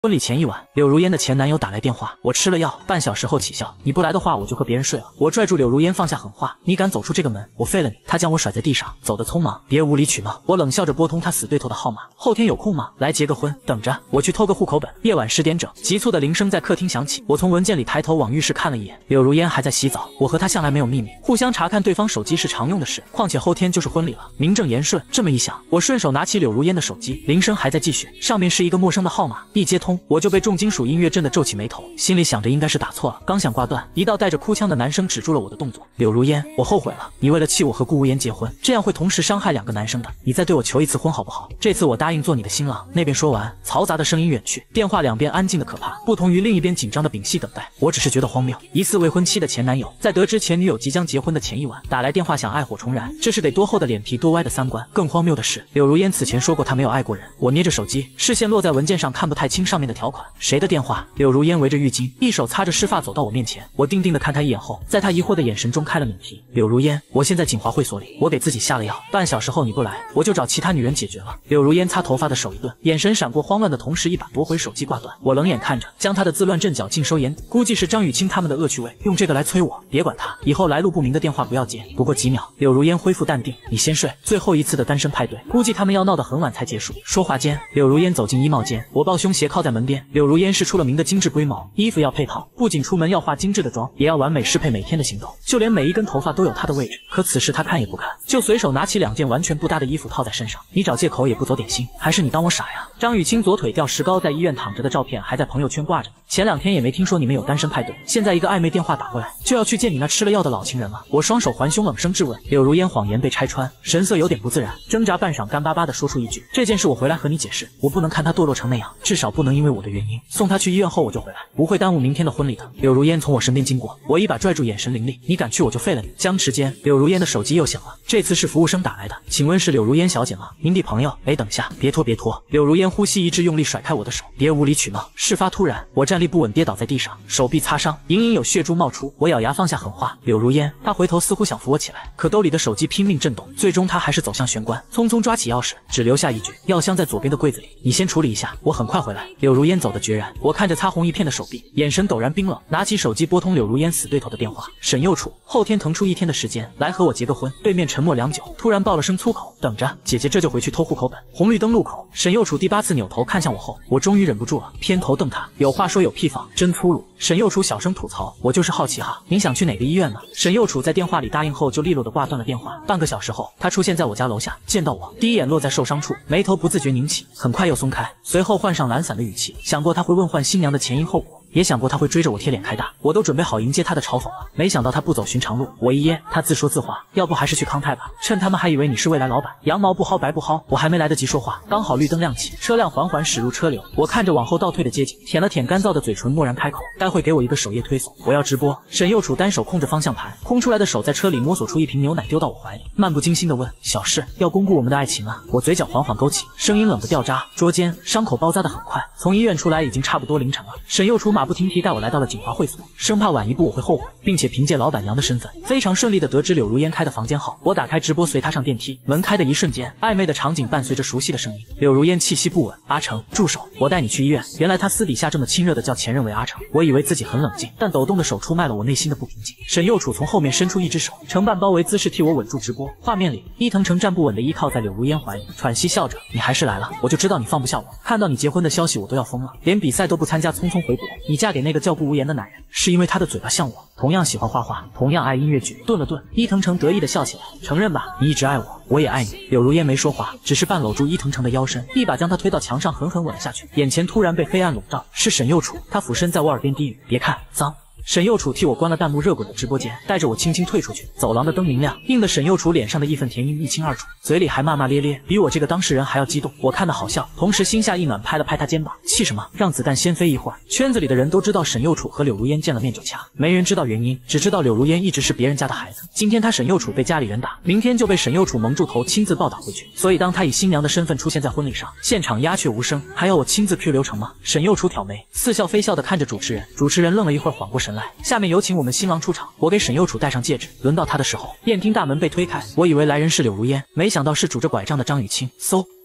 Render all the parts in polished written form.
婚礼前一晚，柳如烟的前男友打来电话，我吃了药，半小时后起效，你不来的话，我就和别人睡了。我拽住柳如烟，放下狠话，你敢走出这个门，我废了你。他将我甩在地上，走得匆忙，别无理取闹。我冷笑着拨通他死对头的号码，后天有空吗？来结个婚，等着，我去偷个户口本。夜晚10点整，急促的铃声在客厅响起，我从文件里抬头往浴室看了一眼，柳如烟还在洗澡。我和她向来没有秘密，互相查看对方手机是常用的事，况且后天就是婚礼了，名正言顺。这么一想，我顺手拿起柳如烟的手机，铃声还在继续，上面是一个陌生的号码，一接通，我就被重金属音乐震得皱起眉头，心里想着应该是打错了，刚想挂断，一道带着哭腔的男声止住了我的动作。柳如烟，我后悔了，你为了气我和顾无言结婚，这样会同时伤害2个男生的，你再对我求一次婚好不好？这次我答应做你的新郎。那边说完，嘈杂的声音远去，电话两边安静的可怕，不同于另一边紧张的屏息等待。我只是觉得荒谬，疑似未婚妻的前男友，在得知前女友即将结婚的前一晚，打来电话想爱火重燃，这是得多厚的脸皮，多歪的三观。更荒谬的是，柳如烟此前说过她没有爱过人。我捏着手机，视线落在文件上，看不太清上面的条款。谁的电话？柳如烟围着浴巾，一手擦着湿发走到我面前，我定定地看她一眼后，在她疑惑的眼神中开了免提。柳如烟，我现在锦华会所里，我给自己下了药，半小时后你不来，我就找其他女人解决了。柳如烟擦头发的手一顿，眼神闪过慌乱的同时，一把夺回手机挂断。我冷眼看着，将她的自乱阵脚尽收眼底，估计是张雨清他们的恶趣味，用这个来催我。别管他，以后来路不明的电话不要接。不过几秒，柳如烟恢复淡定，你先睡，最后一次的单身派对，估计他们要闹得很晚才结束。说话间，柳如烟走进衣帽间，我抱胸斜靠在门边。柳如烟是出了名的精致龟毛，衣服要配套，不仅出门要化精致的妆，也要完美适配每天的行动，就连每一根头发都有她的位置。可此时她看也不看，就随手拿起2件完全不搭的衣服套在身上。你找借口也不走点心，还是你当我傻呀？张雨清左腿吊石膏在医院躺着的照片还在朋友圈挂着，前2天也没听说你们有单身派对，现在一个暧昧电话打过来，就要去见你那吃了药的老情人了。我双手环胸冷声质问。柳如烟谎言被拆穿，神色有点不自然，挣扎半晌，干巴巴地说出一句：这件事我回来和你解释，我不能看他堕落成那样，至少不能因为我的原因送他去医院后我就回来，不会耽误明天的婚礼的。柳如烟从我身边经过，我一把拽住，眼神凌厉，你敢去我就废了你。僵持间，柳如烟的手机又响了，这次是服务生打来的，请问是柳如烟小姐吗？您的朋友。等下，别拖别拖。柳如烟呼吸一致，用力甩开我的手，别无理取闹。事发突然，我站立不稳，跌倒在地上，手臂擦伤，隐隐有血珠冒出。我咬牙放下狠话，柳如烟。她回头似乎想扶我起来，可兜里的手机拼命震动，最终她还是走向玄关，匆匆抓起钥匙，只留下一句：药箱在左边的柜子里，你先处理一下，我很快回来。柳如烟走得决然，我看着擦红一片的手臂，眼神陡然冰冷，拿起手机拨通柳如烟死对头的电话：沈右楚，后天腾出1天的时间来和我结个婚。对面沉默良久，突然爆了声粗口：等着，姐姐这就回去偷户口本。红绿灯路口，沈右楚第8次扭头看向我后，我终于忍不住了，偏头瞪他，有话说有屁放，真粗鲁。沈右楚小声吐槽：我就是好奇哈，您想去哪个医院呢？沈右楚在电话里答应后就利落地挂断了电话。半个小时后，他出现在我家楼下，见到我，第一眼落在受伤处，眉头不自觉拧起，很快又松开，随后换上懒散的语气，想过他会问换新娘的前因后果，也想过他会追着我贴脸开大，我都准备好迎接他的嘲讽了。没想到他不走寻常路，我一噎，他自说自话：要不还是去康泰吧，趁他们还以为你是未来老板，羊毛不薅白不薅。我还没来得及说话，刚好绿灯亮起，车辆缓缓驶入车流。我看着往后倒退的街景，舔了舔干燥的嘴唇，蓦然开口：待会给我一个首页推送，我要直播。沈右楚单手控着方向盘，空出来的手在车里摸索出一瓶牛奶丢到我怀里，漫不经心地问：小事，要公布我们的爱情啊？我嘴角缓缓勾起，声音冷得掉渣。桌间伤口包扎得很快，从医院出来已经差不多凌晨了。沈右楚马不停蹄带我来到了锦华会所，生怕晚一步我会后悔，并且凭借老板娘的身份，非常顺利地得知柳如烟开的房间号。我打开直播，随她上电梯，门开的一瞬间，暧昧的场景伴随着熟悉的声音。柳如烟气息不稳：阿成，住手，我带你去医院。原来她私底下这么亲热的叫前任为阿成，我以为自己很冷静，但抖动的手出卖了我内心的不平静。沈右楚从后面伸出一只手，承办包围姿势替我稳住直播。画面里，伊藤诚站不稳地依靠在柳如烟怀里，喘息笑着：你还是来了，我就知道你放不下我，看到你结婚的消息我都要疯了，连比赛都不参加，匆匆回国。你嫁给那个叫顾无言的男人，是因为他的嘴巴像我，同样喜欢画画，同样爱音乐剧。顿了顿，伊藤诚得意地笑起来：承认吧，你一直爱我，我也爱你。柳如烟没说话，只是半搂住伊藤诚的腰身，一把将他推到墙上，狠狠吻了下去。眼前突然被黑暗笼罩，是沈右楚，他俯身在我耳边低语：别看，脏。沈右楚替我关了弹幕热滚的直播间，带着我轻轻退出去。走廊的灯明亮，映得沈右楚脸上的义愤填膺一清二楚，嘴里还骂骂咧咧，比我这个当事人还要激动。我看得好笑，同时心下一暖，拍了拍他肩膀：气什么？让子弹先飞一会儿。圈子里的人都知道沈右楚和柳如烟见了面就掐，没人知道原因，只知道柳如烟一直是别人家的孩子。今天他沈右楚被家里人打，明天就被沈右楚蒙住头亲自暴打回去。所以当他以新娘的身份出现在婚礼上，现场鸦雀无声，还要我亲自 Q 流程吗？沈右楚挑眉，似笑非笑地看着主持人。主持人愣了一会儿，缓过神来：下面有请我们新郎出场。我给沈右楚戴上戒指，轮到他的时候，宴厅大门被推开，我以为来人是柳如烟，没想到是拄着拐杖的张雨清。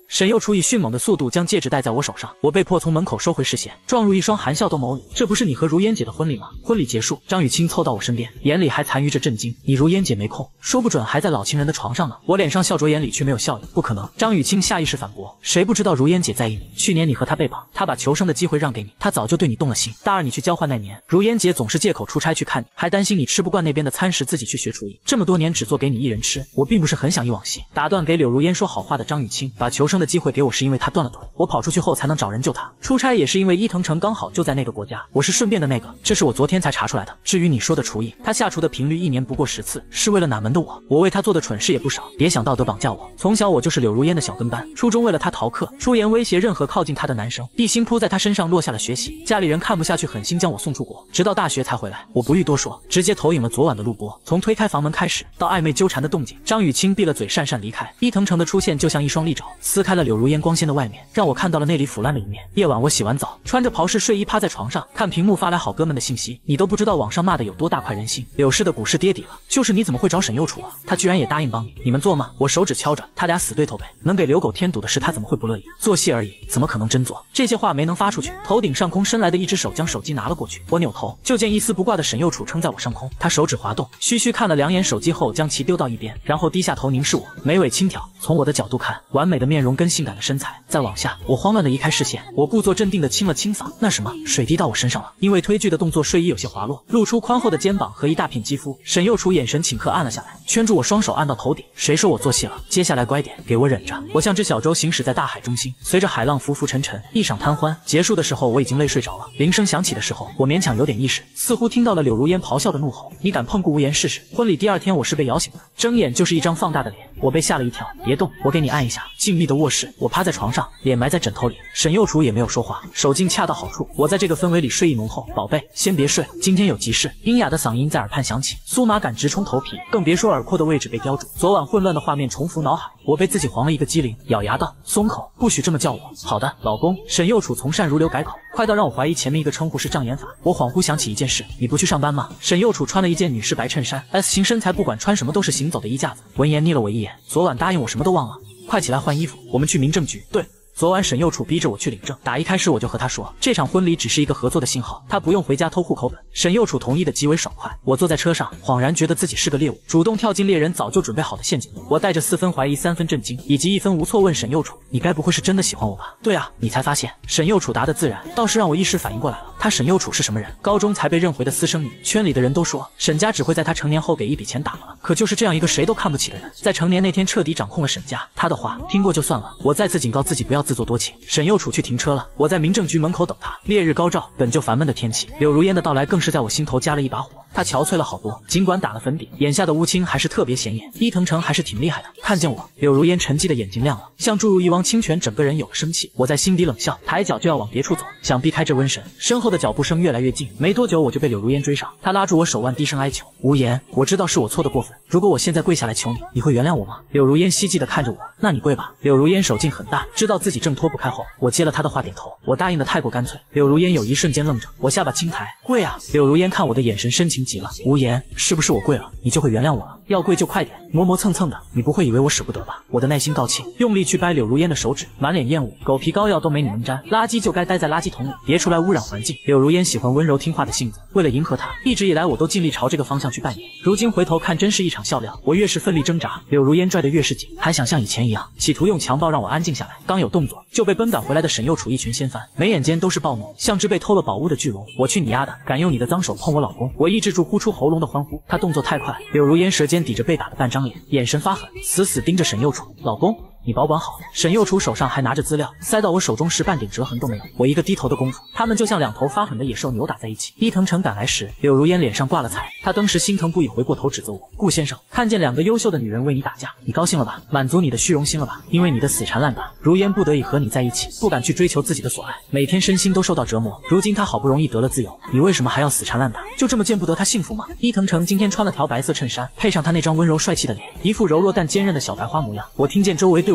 沈又楚以迅猛的速度将戒指戴在我手上，我被迫从门口收回视线，撞入一双含笑的眸里。这不是你和如烟姐的婚礼吗？婚礼结束，张雨清凑到我身边，眼里还残余着震惊。你如烟姐没空，说不准还在老情人的床上呢。我脸上笑着，眼里却没有笑意。不可能！张雨清下意识反驳，谁不知道如烟姐在意你？去年你和她被绑，她把求生的机会让给你，她早就对你动了心。大二你去交换那年，如烟姐总是借口出差去看你，还担心你吃不惯那边的餐食，自己去学厨艺。这么多年只做给你一人吃，我并不是很想忆往昔。打断给柳如烟说好话的张雨清，把求生的机会给我是因为她断了腿，我跑出去后才能找人救她。出差也是因为伊藤城刚好就在那个国家，我是顺便的那个，这是我昨天才查出来的。至于你说的厨艺，他下厨的频率一年不过10次，是为了哪门的我为他做的蠢事也不少，别想道德绑架我。从小我就是柳如烟的小跟班，初中为了他逃课，出言威胁任何靠近他的男生，一心扑在他身上落下了学习。家里人看不下去，狠心将我送出国，直到大学才回来。我不欲多说，直接投影了昨晚的录播，从推开房门开始，到暧昧纠缠的动静。张雨清闭了嘴，讪讪离开。伊藤城的出现就像一双利爪，撕开了柳如烟光鲜的外面，让我看到了那里腐烂的一面。夜晚我洗完澡，穿着袍式睡衣趴在床上，看屏幕发来好哥们的信息，你都不知道网上骂的有多大快人心。柳氏的股市跌底了，就是你怎么会找沈又楚啊？他居然也答应帮你，你们做吗？我手指敲着，他俩死对头呗，能给刘狗添堵的事他怎么会不乐意？做戏而已，怎么可能真做？这些话没能发出去，头顶上空伸来的一只手将手机拿了过去，我扭头就见一丝不挂的沈又楚撑在我上空，他手指滑动，虚虚看了2眼手机后将其丢到一边，然后低下头凝视我，眉尾轻挑。从我的角度看，完美的面容跟性感的身材，再往下，我慌乱的移开视线，我故作镇定的清了清嗓，那什么，水滴到我身上了。因为推剧的动作，睡衣有些滑落，露出宽厚的肩膀和一大片肌肤。沈又楚眼神顷刻暗了下来，圈住我双手按到头顶。谁说我做戏了？接下来乖点，给我忍着。我像只小舟行驶在大海中心，随着海浪浮浮沉沉，一晌贪欢。结束的时候我已经累睡着了，铃声响起的时候，我勉强有点意识，似乎听到了柳如烟咆哮的怒吼：你敢碰顾无言试试？婚礼第2天我是被摇醒的，睁眼就是一张放大的脸，我被吓了一跳。别动，我给你按一下。静谧的卧室，我趴在床上，脸埋在枕头里，沈又楚也没有说话，手劲恰到好处。我在这个氛围里睡意浓厚。宝贝，先别睡，今天有急事。阴哑的嗓音在耳畔响起，酥麻感直冲头皮，更别说耳廓的位置被叼住。昨晚混乱的画面重浮脑海，我被自己晃了一个机灵，咬牙道：松口，不许这么叫我。好的，老公。沈又楚从善如流改口，快到让我怀疑前面一个称呼是障眼法。我恍惚想起一件事，你不去上班吗？沈又楚穿了一件女士白衬衫 ，S 型身材，不管穿什么都是行走的衣架子。闻言睨了我一眼，昨晚答应我什么都忘了，快起来换衣服，我们去民政局。对。昨晚沈又楚逼着我去领证，打一开始我就和他说，这场婚礼只是一个合作的信号，他不用回家偷户口本。沈又楚同意的极为爽快。我坐在车上，恍然觉得自己是个猎物，主动跳进猎人早就准备好的陷阱里。我带着4分怀疑、3分震惊以及1分无措问沈又楚：你该不会是真的喜欢我吧？对啊，你才发现。沈又楚答得自然，倒是让我一时反应过来了，他沈又楚是什么人？高中才被认回的私生女，圈里的人都说沈家只会在他成年后给一笔钱打发了。可就是这样一个谁都看不起的人，在成年那天彻底掌控了沈家。他的话听过就算了，我再次警告自己不要自作多情。沈又楚去停车了，我在民政局门口等他。烈日高照，本就烦闷的天气，柳如烟的到来更是在我心头加了一把火。她憔悴了好多，尽管打了粉底，眼下的乌青还是特别显眼。伊藤城还是挺厉害的。看见我，柳如烟沉寂的眼睛亮了，像注入一汪清泉，整个人有了生气。我在心底冷笑，抬脚就要往别处走，想避开这瘟神。身后的脚步声越来越近，没多久我就被柳如烟追上。她拉住我手腕，低声哀求：无言，我知道是我错的过分，如果我现在跪下来求你，你会原谅我吗？柳如烟希冀地看着我，那你跪吧。柳如烟手劲很大，知道自己挣脱不开后，我接了她的话点头。我答应的太过干脆。柳如烟有一瞬间愣着，我下巴轻抬，跪啊！柳如烟看我的眼神深情极了。无言，是不是我跪了，你就会原谅我了？要跪就快点，磨磨蹭蹭的，你不会以为我舍不得吧？我的耐心告罄，用力去掰柳如烟的手指，满脸厌恶，狗皮膏药都没你能沾，垃圾就该待在垃圾桶里，别出来污染环境。柳如烟喜欢温柔听话的性子，为了迎合她，一直以来我都尽力朝这个方向去扮演。如今回头看，真是一场笑料。我越是奋力挣扎，柳如烟拽得越是紧，还想像以前一样，企图用强暴让我安静下来。刚有动作，就被奔赶回来的沈又楚一群掀翻，眉眼间都是暴怒，像只被偷了宝物的巨龙。我去你丫的，敢用你的脏手碰我老公！我抑制住呼出喉咙的欢呼，他动作太快，柳如烟舌尖抵着被打的半张脸，眼神发狠，死死盯着沈又楚。老公，你保管好。沈又楚手上还拿着资料，塞到我手中时半点折痕都没有。我一个低头的功夫，他们就像2头发狠的野兽扭打在一起。伊藤城赶来时，柳如烟脸上挂了彩，他当时心疼不已，回过头指责我：顾先生，看见2个优秀的女人为你打架，你高兴了吧？满足你的虚荣心了吧？因为你的死缠烂打，如烟不得已和你在一起，不敢去追求自己的所爱，每天身心都受到折磨。如今他好不容易得了自由，你为什么还要死缠烂打？就这么见不得他幸福吗？伊藤城今天穿了条白色衬衫，配上他那张温柔帅气的脸，一副柔弱但坚韧的小白花模样。我听见周围对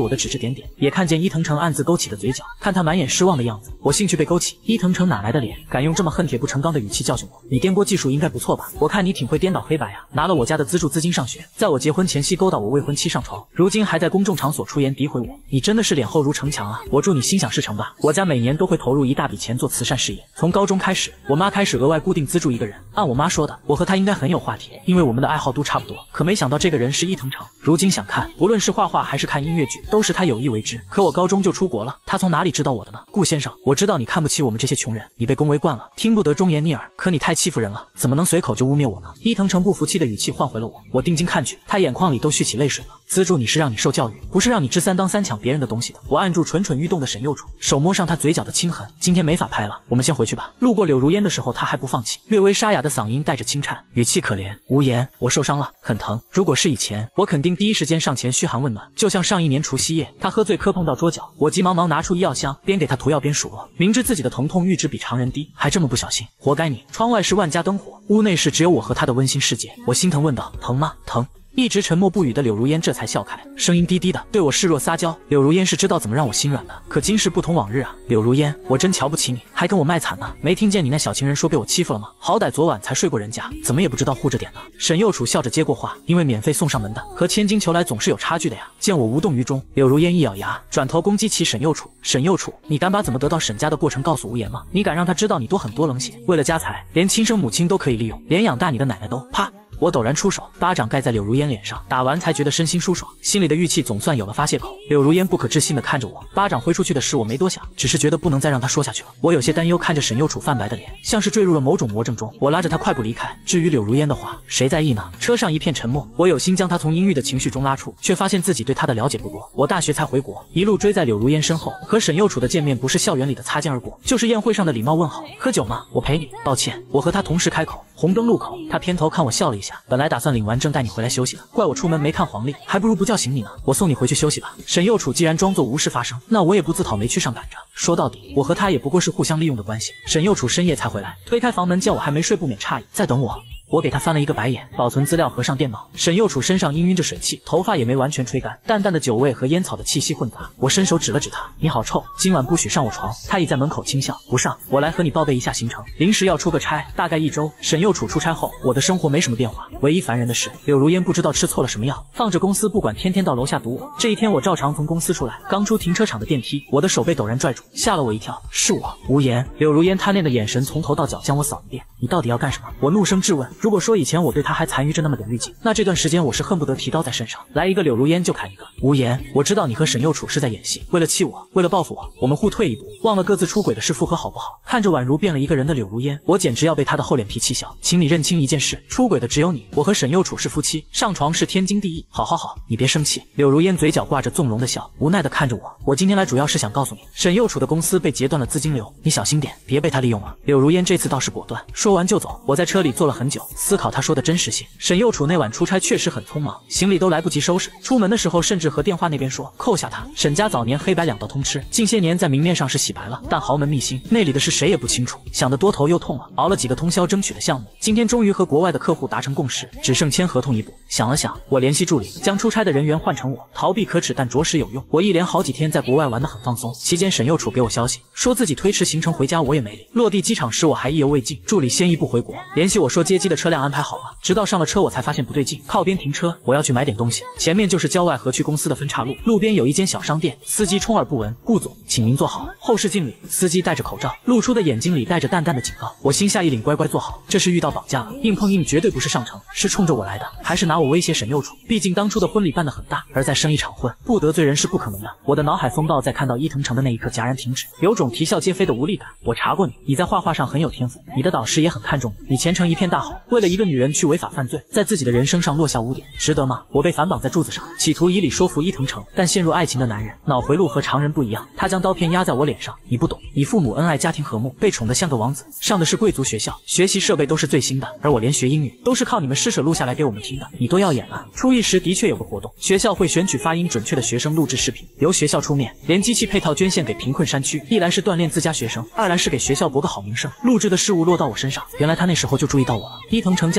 我的指指点点，也看见伊藤诚暗自勾起的嘴角，看他满眼失望的样子，我兴趣被勾起。伊藤诚哪来的脸，敢用这么恨铁不成钢的语气教训我？你颠簸技术应该不错吧？我看你挺会颠倒黑白啊，拿了我家的资助资金上学，在我结婚前夕勾搭我未婚妻上床，如今还在公众场所出言诋毁我，你真的是脸厚如城墙啊！我祝你心想事成吧。我家每年都会投入一大笔钱做慈善事业，从高中开始，我妈开始额外固定资助一个人。按我妈说的，我和他应该很有话题，因为我们的爱好都差不多。可没想到这个人是伊藤诚。如今想看，不论是画画还是看音乐剧，都是他有意为之。可我高中就出国了，他从哪里知道我的呢？顾先生，我知道你看不起我们这些穷人，你被恭维惯了，听不得忠言逆耳。可你太欺负人了，怎么能随口就污蔑我呢？伊藤诚不服气的语气换回了我。我定睛看去，他眼眶里都蓄起泪水了。资助你是让你受教育，不是让你知三当三抢别人的东西的。我按住蠢蠢欲动的沈右楚，手摸上他嘴角的青痕。今天没法拍了，我们先回去吧。路过柳如烟的时候，他还不放弃，略微沙哑的嗓音带着轻颤，语气可怜无言。我受伤了，很疼。如果是以前，我肯定第一时间上前嘘寒问暖。就像上一年除夕夜，他喝醉磕碰到桌角，我急忙拿出医药箱，边给他涂药边数落，明知自己的疼痛阈值比常人低，还这么不小心，活该你。窗外是万家灯火，屋内是只有我和他的温馨世界。我心疼问道：疼吗？疼。一直沉默不语的柳如烟这才笑开，声音低低的对我示弱撒娇。柳如烟是知道怎么让我心软的，可今世不同往日啊。柳如烟，我真瞧不起你，还跟我卖惨呢。没听见你那小情人说被我欺负了吗？好歹昨晚才睡过人家，怎么也不知道护着点呢。沈右楚笑着接过话，因为免费送上门的和千金求来总是有差距的呀。见我无动于衷，柳如烟一咬牙，转头攻击起沈右楚。沈右楚，你敢把怎么得到沈家的过程告诉无言吗？你敢让他知道你多狠多冷血，为了家财连亲生母亲都可以利用，连养大你的奶奶都啪。我陡然出手，巴掌盖在柳如烟脸上，打完才觉得身心舒爽，心里的郁气总算有了发泄口。柳如烟不可置信地看着我，巴掌挥出去的事我没多想，只是觉得不能再让他说下去了。我有些担忧看着沈右楚泛白的脸，像是坠入了某种魔怔中。我拉着他快步离开。至于柳如烟的话，谁在意呢？车上一片沉默，我有心将他从阴郁的情绪中拉出，却发现自己对他的了解不多。我大学才回国，一路追在柳如烟身后，和沈右楚的见面不是校园里的擦肩而过，就是宴会上的礼貌问好。喝酒吗？我陪你。抱歉，我和他同时开口。红灯路口，他偏头看我笑了一下，本来打算领完证带你回来休息的，怪我出门没看黄历，还不如不叫醒你呢。我送你回去休息吧。沈右楚既然装作无事发生，那我也不自讨没趣上赶着。说到底，我和他也不过是互相利用的关系。沈右楚深夜才回来，推开房门见我还没睡，不免诧异，在等我。我给他翻了一个白眼，保存资料合上电脑。沈右楚身上氤氲着水汽，头发也没完全吹干，淡淡的酒味和烟草的气息混杂。我伸手指了指他，你好臭，今晚不许上我床。他倚在门口轻笑，不上，我来和你报备一下行程，临时要出个差，大概1周。沈右楚出差后，我的生活没什么变化，唯一烦人的是柳如烟不知道吃错了什么药，放着公司不管，天天到楼下堵我。这一天我照常从公司出来，刚出停车场的电梯，我的手被陡然拽住，吓了我一跳，是我无言。柳如烟贪恋的眼神从头到脚将我扫一遍，你到底要干什么？我怒声质问。如果说以前我对他还残余着那么点滤镜，那这段时间我是恨不得提刀在身上，来一个柳如烟就砍一个。无言，我知道你和沈右楚是在演戏，为了气我，为了报复我，我们互退一步，忘了各自出轨的事复合好不好？看着宛如变了一个人的柳如烟，我简直要被他的厚脸皮气笑。请你认清一件事，出轨的只有你，我和沈右楚是夫妻，上床是天经地义。好好好，你别生气。柳如烟嘴角挂着纵容的笑，无奈的看着我。我今天来主要是想告诉你，沈右楚的公司被截断了资金流，你小心点，别被他利用了。柳如烟这次倒是果断，说完就走。我在车里坐了很久，思考他说的真实性。沈右楚那晚出差确实很匆忙，行李都来不及收拾，出门的时候甚至和电话那边说扣下他。沈家早年黑白两道通吃，近些年在明面上是洗白了，但豪门秘辛内里的事谁也不清楚，想得多头又痛了，熬了几个通宵争取的项目，今天终于和国外的客户达成共识，只剩签合同一步。想了想，我联系助理，将出差的人员换成我，逃避可耻但着实有用。我一连好几天在国外玩得很放松，期间沈右楚给我消息，说自己推迟行程回家，我也没理。落地机场时我还意犹未尽，助理先一步回国，联系我说接机的车辆安排好了，直到上了车我才发现不对劲，靠边停车，我要去买点东西，前面就是郊外河区公司的分岔路，路边有一间小商店，司机充耳不闻，顾总，请您坐好。后视镜里，司机戴着口罩，露出的眼睛里带着淡淡的警告。我心下一凛，乖乖坐好，这是遇到绑架了，硬碰硬绝对不是上乘，是冲着我来的，还是拿我威胁沈右楚？毕竟当初的婚礼办得很大，而再生一场婚，不得罪人是不可能的。我的脑海风暴在看到伊藤诚的那一刻戛然停止，有种啼笑皆非的无力感。我查过你，你在画画上很有天赋，你的导师也很看重你，你前程一片大好，为了一个女人去违法犯罪，在自己的人生上落下污点，值得吗？我被反绑在柱子上，企图以理说服伊藤诚，但陷入爱情的男人脑回路和常人不一样，他将刀片压在我脸上，你不懂，你父母恩爱，家庭和睦，被宠得像个王子，上的是贵族学校，学习设备都是最新的，而我连学英语都是靠你们施舍录下来给我们听的，你都要演了。初一时的确有个活动，学校会选取发音准确的学生录制视频，由学校出面，连机器配套捐献给贫困山区，一来是锻炼自家学生，二来是给学校博个好名声。录制的事物落到我身上，原来他那时候就注意到我了。伊藤诚将手举到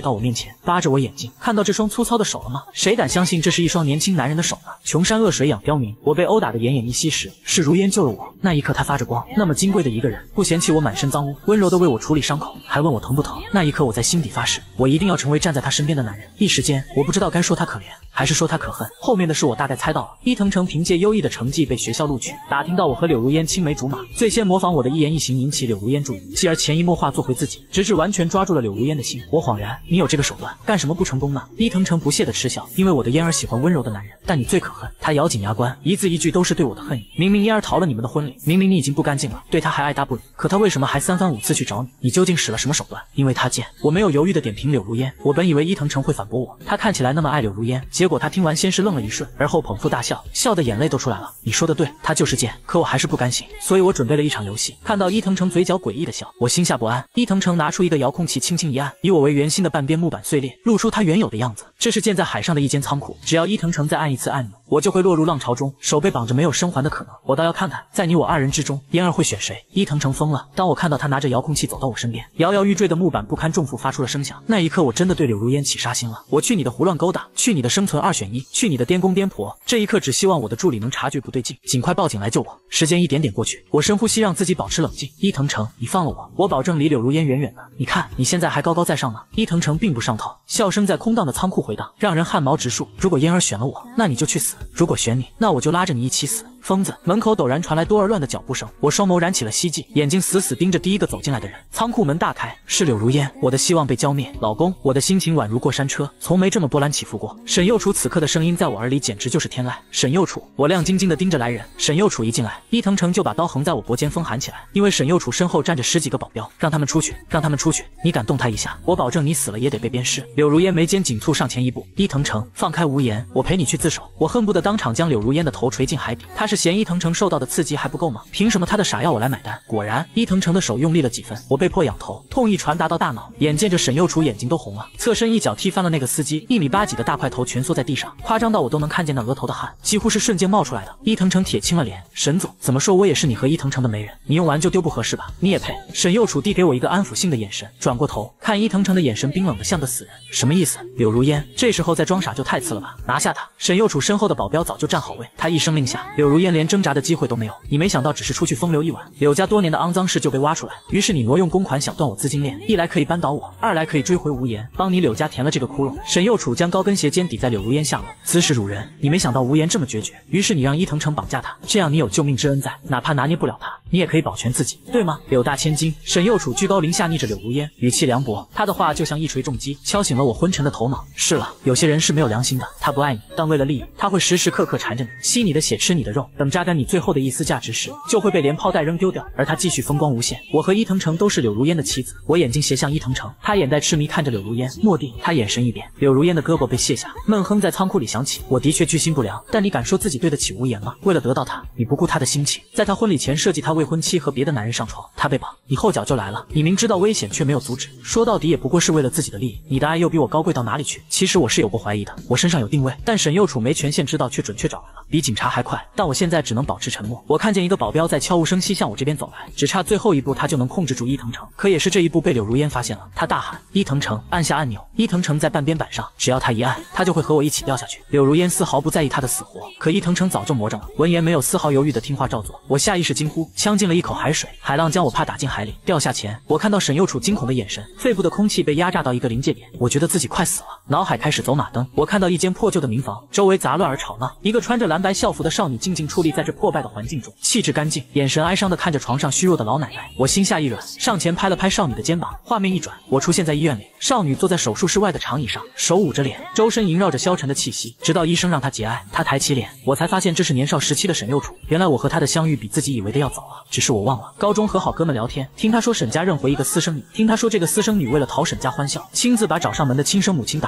到我面前，扒着我眼睛，看到这双粗糙的手了吗？谁敢相信这是一双年轻男人的手呢？穷山恶水养刁民，我被殴打得奄奄一息时，是如烟救了我。那一刻他发着光，那么金贵的一个人，不嫌弃我满身脏污，温柔地为我处理伤口，还问我疼不疼。那一刻我在心底发誓，我一定要成为站在他身边的男人。一时间我不知道该说他可怜还是说他可恨。后面的事我大概猜到了，伊藤诚凭借优异的成绩被学校录取，打听到我和柳如烟青梅竹马，最先模仿我的一言一行引起柳如烟注意，继而潜移默化做回自己，直至完全抓住了柳如烟的心。我恍然，你有这个手段，干什么不成功呢？伊藤诚不屑地嗤笑，因为我的嫣儿喜欢温柔的男人，但你最可恨。他咬紧牙关，一字一句都是对我的恨意。明明嫣儿逃了你们的婚礼，明明你已经不干净了，对他还爱答不理，可他为什么还3番5次去找你？你究竟使了什么手段？因为他贱。我没有犹豫地点评柳如烟，我本以为伊藤诚会反驳我，他看起来那么爱柳如烟，结果他听完先是愣了一瞬，而后捧腹大笑，笑得眼泪都出来了。你说的对，他就是贱，可我还是不甘心，所以我准备了一场游戏。看到伊藤诚嘴角诡异的笑，我心下不安。伊藤诚拿出一个遥控器，轻轻一按，以我为圆心的半边木板碎裂，露出它原有的样子。这是建在海上的一间仓库，只要伊藤诚再按一次按钮，我就会落入浪潮中，手被绑着，没有生还的可能。我倒要看看，在你我2人之中，嫣儿会选谁？伊藤诚疯了。当我看到他拿着遥控器走到我身边，摇摇欲坠的木板不堪重负发出了声响，那一刻我真的对柳如烟起杀心了。我去你的胡乱勾搭，去你的生存2选1，去你的颠公颠婆。这一刻只希望我的助理能察觉不对劲，尽快报警来救我。时间一点点过去，我深呼吸，让自己保持冷静。伊藤诚，你放了我，我保证离柳如烟远远的。你看你现在还高高在上呢。伊藤诚并不上套，笑声在空荡的仓库回荡，让人汗毛直竖。如果嫣儿选了我，那你就去死；如果选你，那我就拉着你一起死。疯子！门口陡然传来多而乱的脚步声，我双眸燃起了希冀，眼睛死死盯着第一个走进来的人。仓库门大开，是柳如烟。我的希望被浇灭，老公，我的心情宛如过山车，从没这么波澜起伏过。沈右楚此刻的声音在我耳里简直就是天籁。沈右楚！我亮晶晶的盯着来人。沈右楚一进来，伊藤诚就把刀横在我脖间，疯喊起来。因为沈右楚身后站着10几个保镖，让他们出去，让他们出去！你敢动他一下，我保证你死了也得被鞭尸。柳如烟眉间紧蹙，上前一步。伊藤诚，放开无言，我陪你去自首。我恨不得当场将柳如烟的头垂进海底。他是嫌伊藤诚受到的刺激还不够吗？凭什么他的傻要我来买单？果然，伊藤诚的手用力了几分，我被迫仰头，痛意传达到大脑，眼见着沈右楚眼睛都红了，侧身一脚踢翻了那个司机，1米8几的大块头蜷缩在地上，夸张到我都能看见那额头的汗，几乎是瞬间冒出来的。伊藤诚铁青了脸，沈总，怎么说我也是你和伊藤诚的媒人，你用完就丢不合适吧？你也配？沈右楚递给我一个安抚性的眼神，转过头看伊藤诚的眼神冰冷的像个死人，什么意思？柳如烟这时候再装傻就太次了吧？拿下他！沈右楚身后的保镖早就站好位，他一声令下，柳如烟连挣扎的机会都没有。你没想到只是出去风流一晚，柳家多年的肮脏事就被挖出来，于是你挪用公款想断我资金链，一来可以扳倒我，二来可以追回无言，帮你柳家填了这个窟窿。沈右楚将高跟鞋尖抵在柳如烟下颚，姿势辱人。你没想到无言这么决绝，于是你让伊藤诚绑架他，这样你有救命之恩在，哪怕拿捏不了他，你也可以保全自己，对吗？柳大千金。沈右楚居高临下睨着柳如烟，语气凉薄，他的话就像一锤重击，敲醒了我昏沉的头脑。是了，有些人是没有良心的，他不爱你，但为了利益，他会时时刻刻缠着你，吸你的血，吃你的肉，等榨干你最后的一丝价值时，就会被连炮带扔丢掉，而他继续风光无限。我和伊藤诚都是柳如烟的妻子，我眼睛斜向伊藤诚，他眼带痴迷看着柳如烟。蓦地，他眼神一变，柳如烟的胳膊被卸下，闷哼在仓库里响起。我的确居心不良，但你敢说自己对得起无言吗？为了得到他，你不顾他的心情，在他婚礼前设计他未婚妻和别的男人上床，他被绑，你后脚就来了，你明知道危险却没有阻止，说到底也不过是为了自己的利益。你的爱又比我高贵到哪里去？其实我是有过怀疑的，我身上有定位，但沈右楚没权限知道，却准确找来了，比警察还快。但我现在只能保持沉默。我看见一个保镖在悄无声息向我这边走来，只差最后一步他就能控制住伊藤诚，可也是这一步被柳如烟发现了，他大喊：伊藤诚！按下按钮。伊藤诚在半边板上，只要他一按，他就会和我一起掉下去。柳如烟丝毫不在意他的死活，可伊藤诚早就魔怔了，闻言没有丝毫犹豫的听话照做。我下意识惊呼，呛进了一口海水，海浪将我怕打进海里。掉下前，我看到沈右楚惊恐的眼神，肺部的空气被压榨到一个临界点，我觉得自己快死了，脑海开始走马灯。我看到一间破旧的民房，周围杂乱而吵闹，一个穿着蓝白校服的少女静静矗立在这破败的环境中，气质干净，眼神哀伤地看着床上虚弱的老奶奶。我心下一软，上前拍了拍少女的肩膀，画面一转，我出现在医院里，少女坐在手术室外的长椅上，手捂着脸，周身萦绕着消沉的气息，直到医生让她节哀，她抬起脸，我才发现这是年少时期的沈右楚。原来我和她的相遇比自己以为的要早啊，只是我忘了，高中和好哥们聊天，听她说沈家认回一个私生女，听她说这个私生女为了讨沈家欢笑，亲自把找上门的亲生母亲打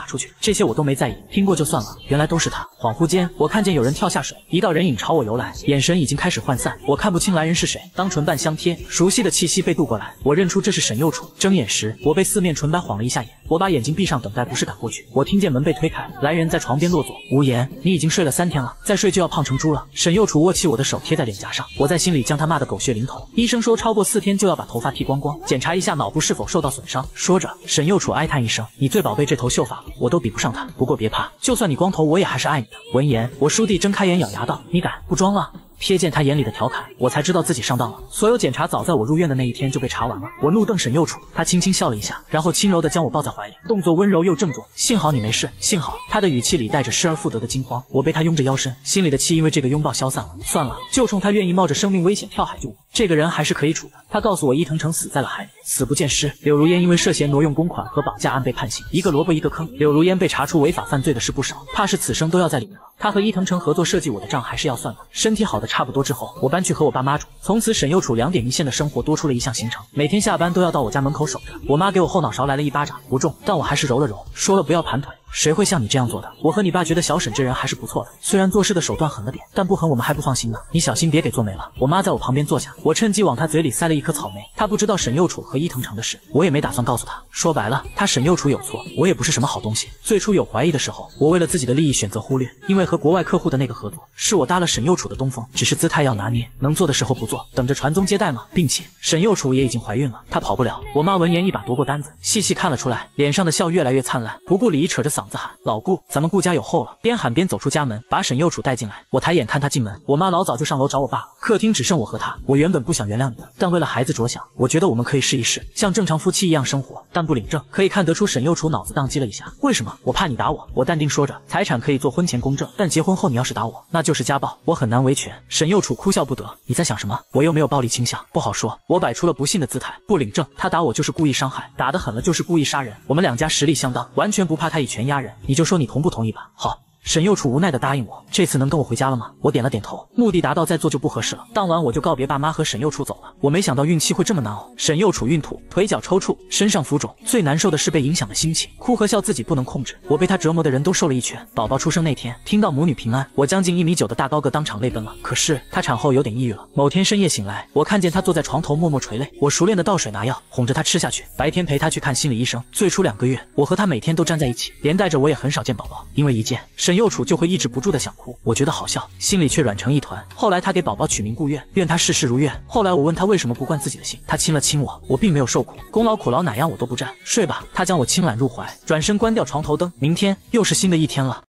出去，这些我都没在意，听过就算了。原来都是他。恍惚间，我看见有人跳下水，一道人影朝我游来，眼神已经开始涣散，我看不清来人是谁。当唇瓣相贴，熟悉的气息被渡过来，我认出这是沈右楚。睁眼时，我被四面纯白晃了一下眼，我把眼睛闭上，等待不是赶过去。我听见门被推开，来人在床边落座。无言，你已经睡了3天了，再睡就要胖成猪了。沈右楚握起我的手贴在脸颊上，我在心里将他骂得狗血淋头。医生说超过4天就要把头发剃光光，检查一下脑部是否受到损伤。说着，沈右楚哀叹一声：“你最宝贝这头秀发了，我都比不上他。不过别怕，就算你光头，我也还是爱你的。”闻言，我叔弟睁开眼咬牙道：“你敢不装了？”瞥见他眼里的调侃，我才知道自己上当了。所有检查早在我入院的那一天就被查完了。我怒瞪沈右楚，他轻轻笑了一下，然后轻柔地将我抱在怀里，动作温柔又郑重。幸好你没事，幸好。他的语气里带着失而复得的惊慌。我被他拥着腰身，心里的气因为这个拥抱消散了。算了，就冲他愿意冒着生命危险跳海救我，这个人还是可以处的。他告诉我伊藤诚死在了海里，死不见尸。柳如烟因为涉嫌挪用公款和绑架案被判刑，一个萝卜一个坑。柳如烟被查出违法犯罪的事不少，怕是此生都要在里面了。他和伊藤诚合作设计我的账还是要算的。身体好的差不多之后，我搬去和我爸妈住，从此沈右楚2点一线的生活多出了一项行程，每天下班都要到我家门口守着。我妈给我后脑勺来了一巴掌，不重，但我还是揉了揉，说了不要盘腿。谁会像你这样做的？我和你爸觉得小沈这人还是不错的，虽然做事的手段狠了点，但不狠我们还不放心呢。你小心别给做没了。我妈在我旁边坐下，我趁机往她嘴里塞了一颗草莓。她不知道沈右楚和伊藤诚的事，我也没打算告诉她。说白了，他沈右楚有错，我也不是什么好东西。最初有怀疑的时候，我为了自己的利益选择忽略，因为和国外客户的那个合作，是我搭了沈右楚的东风，只是姿态要拿捏，能做的时候不做，等着传宗接代嘛。并且沈右楚也已经怀孕了，她跑不了。我妈闻言一把夺过单子，细细看了出来，脸上的笑越来越灿烂，不顾礼仪扯着嗓子喊：“老顾，咱们顾家有后了！”边喊边走出家门，把沈右楚带进来。我抬眼看他进门，我妈老早就上楼找我爸了，客厅只剩我和他。我原本不想原谅你的，但为了孩子着想，我觉得我们可以试一试，像正常夫妻一样生活，但不领证。可以看得出沈右楚脑子宕机了一下。为什么？我怕你打我。我淡定说着，财产可以做婚前公证，但结婚后你要是打我，那就是家暴，我很难维权。沈右楚哭笑不得，你在想什么？我又没有暴力倾向，不好说。我摆出了不信的姿态，不领证，他打我就是故意伤害，打得狠了就是故意杀人。我们2家实力相当，完全不怕他以权压人。你就说你同不同意吧。好。沈右楚无奈地答应我，这次能跟我回家了吗？我点了点头，目的达到，再做就不合适了。当晚我就告别爸妈和沈右楚走了。我没想到孕期会这么难熬。沈右楚孕吐，腿脚抽搐，身上浮肿，最难受的是被影响的心情，哭和笑自己不能控制。我被他折磨的人都瘦了一圈。宝宝出生那天，听到母女平安，我将近1.9米的大高个当场泪奔了。可是她产后有点抑郁了。某天深夜醒来，我看见她坐在床头默默垂泪，我熟练的倒水拿药，哄着她吃下去。白天陪她去看心理医生。最初2个月，我和她每天都站在一起，连带着我也很少见宝宝，因为一见沈右楚就会抑制不住的想哭，我觉得好笑，心里却软成一团。后来他给宝宝取名顾月，愿他事事如愿。后来我问他为什么不冠自己的姓，他亲了亲我，我并没有受苦，功劳苦劳哪样我都不占。睡吧，他将我轻揽入怀，转身关掉床头灯。明天又是新的一天了。